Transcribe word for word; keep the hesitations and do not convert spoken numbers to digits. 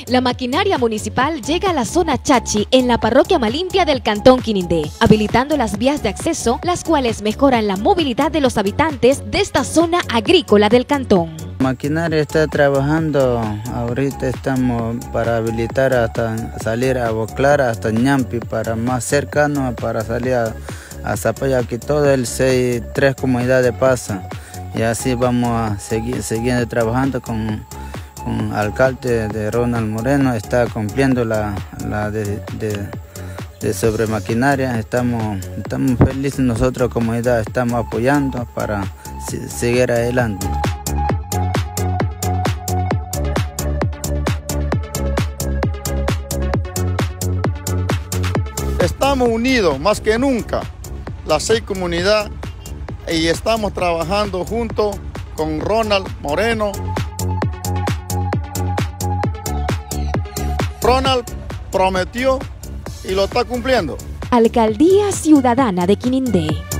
La maquinaria municipal llega a la zona Chachi en la parroquia Malimpia del cantón Quinindé, habilitando las vías de acceso, las cuales mejoran la movilidad de los habitantes de esta zona agrícola del cantón. La maquinaria está trabajando, ahorita estamos para habilitar hasta salir a Boclar, hasta Ñampi, para más cercano, para salir a, a Zapaya, aquí todo el seis, tres comunidades pasa. Y así vamos a seguir siguiendo trabajando con, con el alcalde de Ronald Moreno, está cumpliendo la, la de, de, de sobre maquinaria. Estamos, estamos felices nosotros, comunidad, estamos apoyando para seguir adelante. Estamos unidos más que nunca, las seis comunidades, y estamos trabajando junto con Ronald Moreno. Ronald prometió y lo está cumpliendo. Alcaldía Ciudadana de Quinindé.